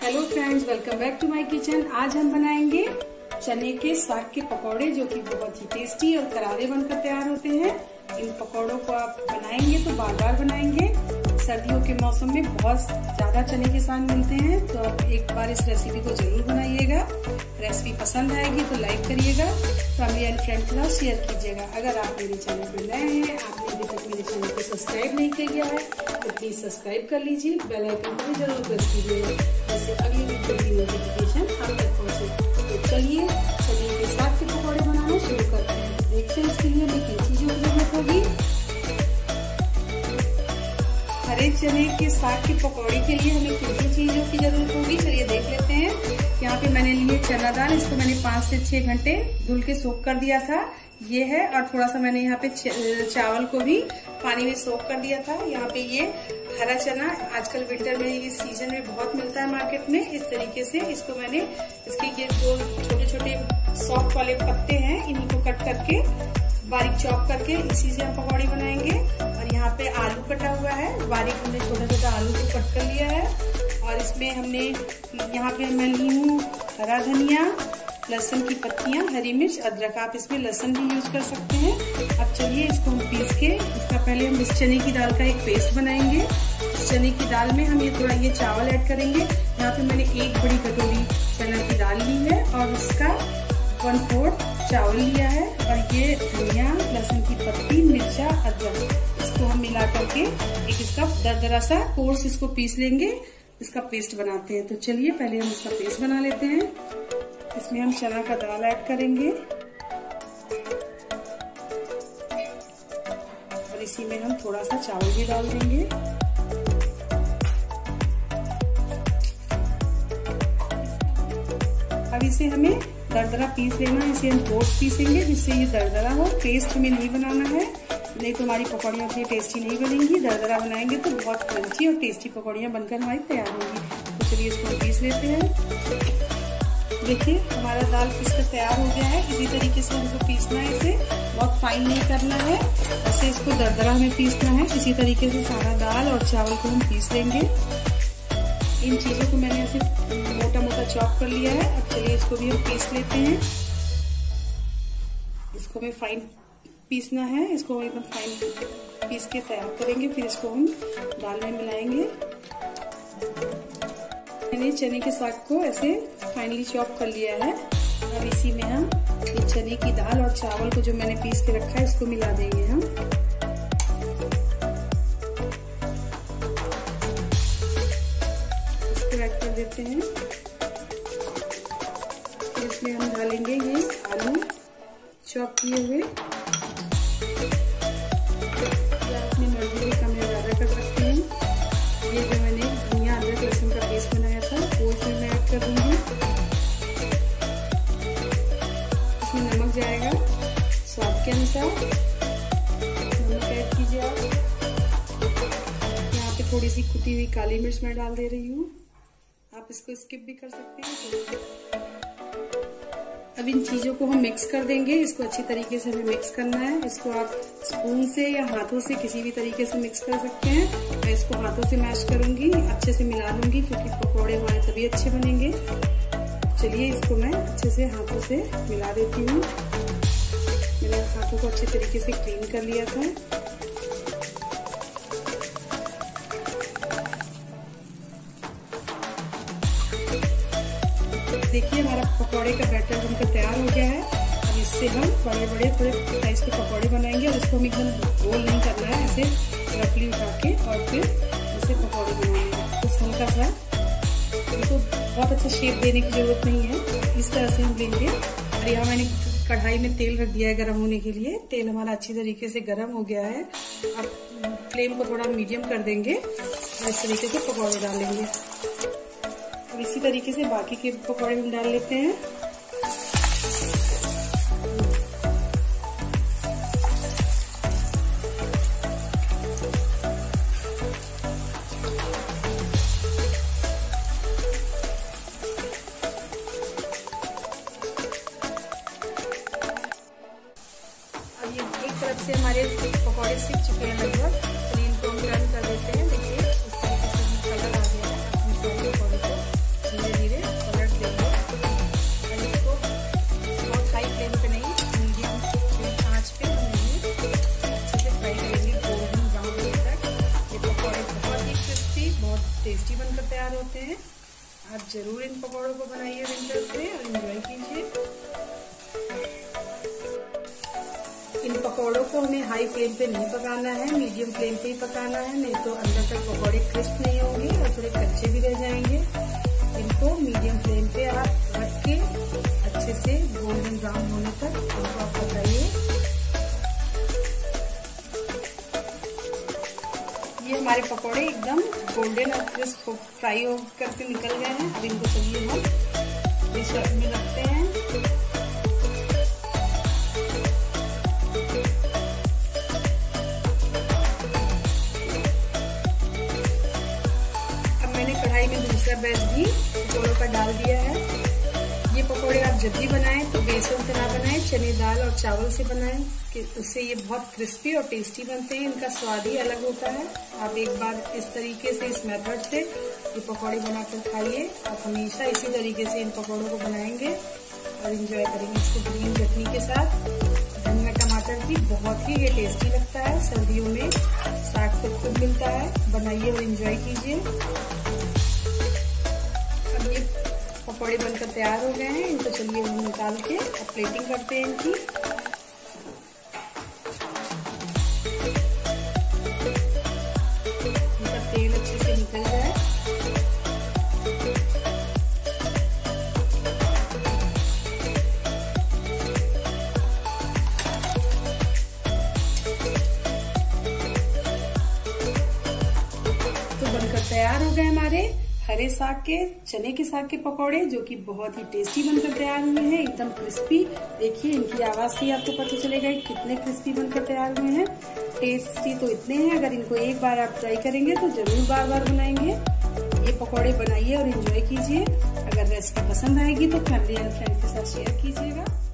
Hello friends, welcome back to my kitchen. आज हम बनाएंगे चने के साग के पकौड़े, जो कि बहुत ही टेस्टी और करारे बनकर तैयार होते हैं। इन पकौड़ों को आप बनाएंगे तो बार बार बनाएंगे। सर्दियों के मौसम में बहुत ज्यादा चने के साग मिलते हैं, तो आप एक बार इस रेसिपी को जरूर बनाइएगा। रेसिपी पसंद आएगी तो लाइक करिएगा, फैमिली एंड फ्रेंड के साथ शेयर कीजिएगा। अगर आप मेरे चैनल पर नए हैं, आपने अभी तक मेरे चैनल को सब्सक्राइब नहीं किया है तो प्लीज सब्सक्राइब कर लीजिए, बेल आइकन को भी जरूर प्रेस कीजिएगा, जिससे अगली वीडियो की नोटिफिकेशन आप तक पहुंचे। तो चलिए चने के साग के पकौड़े बनाना शुरू करते हैं। देखते हैं इसके लिए हमें किन चीजों की जरूरत होगी। हरे चने के साग के पकौड़े के लिए हमें किन किन चीजों की जरूरत होगी, चलिए देख लेते हैं। यहाँ पे मैंने लिए चना दाल, इसको मैंने 5 से 6 घंटे धुल के सोख कर दिया था, ये है। और थोड़ा सा मैंने यहाँ पे चावल को भी पानी में सोख कर दिया था। यहाँ पे ये हरा चना आजकल विंटर में इस सीजन में बहुत मिलता है मार्केट में। इस तरीके से इसको मैंने, इसके ये जो छोटे छोटे सॉफ्ट वाले पत्ते हैं, इन्हीं को कट करके बारीक चॉप करके इसी से हम पकौड़ी बनाएंगे। और यहाँ पे आलू कटा हुआ है, बारीक हमने छोटा छोटा आलू को कट कर लिया है। और इसमें हमने यहाँ पे मैं ली हूँ हरा धनिया, लहसुन की पत्तियां, हरी मिर्च, अदरक। आप इसमें लहसुन भी यूज कर सकते हैं। अब चलिए इसको हम पीस के, इसका पहले हम इस चने की दाल का एक पेस्ट बनाएंगे। इस चने की दाल में हम ये चावल ऐड करेंगे। यहाँ पे मैंने 1 बड़ी कटोरी चना की दाल ली है और उसका 1/4 चावल लिया है। और ये धनिया, लहसुन की पत्ती, मिर्चा, अदरक, इसको हम मिला करके एक इसका दरदरा सा कोर्स इसको पीस लेंगे, इसका पेस्ट बनाते हैं। तो चलिए पहले हम इसका पेस्ट बना लेते हैं। इसमें हम चना का दाल ऐड करेंगे और इसी में हम थोड़ा सा चावल भी डाल देंगे। अब इसे हमें दरदरा पीस लेना है, इसे हम कोर्स पीसेंगे जिससे ये दरदरा हो। पेस्ट हमें नहीं बनाना है, नहीं तो हमारी पकौड़ियाँ उतनी टेस्टी नहीं बनेंगी। दरदरा बनाएंगे तो बहुत क्रंची और टेस्टी पकौड़ियाँ बनकर हमारी तैयार होंगी। तो चलिए इसको पीस लेते हैं। देखिए हमारा दाल पीसकर तैयार हो गया है। इसी तरीके से हमको पीसना है, इसे बहुत फाइन नहीं करना है, ऐसे इसको दरदरा हमें पीसना है। इसी तरीके से सारा दाल और चावल को हम पीस लेंगे। इन चीजों को मैंने ऐसे मोटा मोटा चॉप कर लिया है। अब चलिए इसको भी हम पीस लेते हैं। इसको हमें फाइन पीसना है, इसको एकदम फाइन पीस के तैयार करेंगे, फिर इसको हम दाल में मिलाएंगे। मैंने चने के साग को ऐसे फाइनली चॉप कर लिया है। अब इसी में हम ये चने की दाल और चावल को जो मैंने पीस के रखा है, इसको मिला देंगे हम। इसको ऐड कर देते हैं। फिर इसमें हम डालेंगे ये आलू चॉप किए हुए। अपनी मर्जी से कम या ज्यादा कर सकते हैं। ये जो मैंने धनिया, अदरक, लहसुन का पेस्ट बनाया था वो इसमें मैं ऐड कर दूंगी। इसमें नमक जाएगा स्वाद के अनुसार, नमक ऐड कीजिए आप। यहाँ पे थोड़ी सी कुटी हुई काली मिर्च मैं डाल दे रही हूँ, आप इसको स्किप भी कर सकते हैं। अब इन चीजों को हम मिक्स कर देंगे। इसको अच्छी तरीके से हमें मिक्स करना है। इसको आप स्पून से या हाथों से किसी भी तरीके से मिक्स कर सकते हैं। मैं इसको हाथों से मैश करूंगी, अच्छे से मिला लूंगी, क्योंकि पकौड़े हमारे तभी अच्छे बनेंगे। चलिए इसको मैं अच्छे से हाथों से मिला देती हूँ। मैंने हाथों को अच्छे तरीके से क्लीन कर लिया था। देखिए हमारा पकौड़े का बैटर बनकर तैयार हो गया है। अब इससे हम बड़े बड़े थोड़े साइज के पकौड़े बनाएंगे। और इसको हम एकदम गोल नहीं करना है, ऐसे रफली उठा के और फिर ऐसे पकौड़े बनाएंगे। तो हल्का सा, इनको बहुत अच्छा शेप देने की जरूरत नहीं है, इस तरह से हम लेंगे। और यहाँ मैंने कढ़ाई में तेल रख दिया है गर्म होने के लिए। तेल हमारा अच्छी तरीके से गर्म हो गया है। अब फ्लेम को थोड़ा मीडियम कर देंगे और इस तरीके से पकौड़े डालेंगे। इसी तरीके से बाकी के पकौड़े हम डाल लेते हैं। अब ये एक तरफ से हमारे पकौड़े सीख चुके हैं लगभग, तो इनको हम टर्न कर देते हैं। देखिए इस तरीके से कलर आ गया है। तैयार होते हैं। आप जरूर इन पकौड़ों को बनाइए विंटर्स में और एंजॉय कीजिए। इन पकौड़ों को हमें हाई फ्लेम पे नहीं पकाना है, मीडियम फ्लेम पे ही पकाना है, नहीं तो अंदर तक पकौड़े क्रिस्प नहीं होंगे और थोड़े कच्चे भी रह जाएंगे। इनको मीडियम फ्लेम पे आप रख के अच्छे से गोल्डन ब्राउन होने तक इनको आप पकाइए। ये हमारे पकौड़े एकदम गोल्डन और क्रिस्प फ्राई हो करके निकल गए हैं। अब इनको चलिए हम डिश में रखते हैं। अब मैंने कढ़ाई में दूसरा बैच भी पकौड़ों का डाल दिया है। ये पकौड़े आप जब भी बनाएं तो बेसन से ना बनाएं, चने दाल और चावल से बनाएं, कि उससे ये बहुत क्रिस्पी और टेस्टी बनते हैं। इनका स्वाद ही अलग होता है। आप एक बार इस तरीके से, इस मेथड से ये पकौड़े बनाकर खाइए। आप हमेशा इसी तरीके से इन पकौड़ों को बनाएंगे और एंजॉय करेंगे इसको ग्रीन चटनी के साथ, धनिया टमाटर की। बहुत ही ये टेस्टी लगता है। सर्दियों में साग तो खूब मिलता है। बनाइए और एंजॉय कीजिए। अब ये पकौड़े बनकर तैयार हो गए हैं। इनको चलिए हम निकाल के अब प्लेटिंग करते हैं इनकी। इनका तेल अच्छे से निकल जाए। तो बनकर तैयार हो गए हमारे हरे साग के, चने के साग के पकौड़े, जो कि बहुत ही टेस्टी बनकर तैयार हुए हैं, एकदम क्रिस्पी। देखिए इनकी आवाज से आपको पता चलेगा कितने क्रिस्पी बनकर तैयार हुए हैं। टेस्टी तो इतने हैं, अगर इनको एक बार आप ट्राई करेंगे तो जरूर बार बार बनाएंगे। ये पकौड़े बनाइए और एंजॉय कीजिए। अगर रेसिपी पसंद आएगी तो फैमिली एंड फ्रेंड के साथ शेयर कीजिएगा।